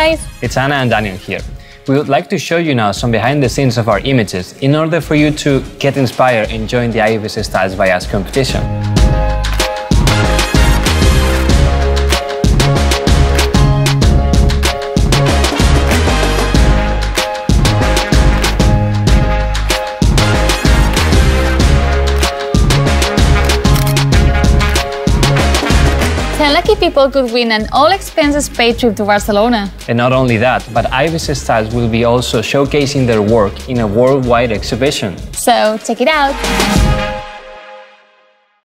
guys! It's Anna and Daniel here. We would like to show you now some behind the scenes of our images in order for you to get inspired and join the ibis Styles by Us competition. Lucky people could win an all-expenses-paid trip to Barcelona. And not only that, but ibis Styles will be also showcasing their work in a worldwide exhibition. So check it out!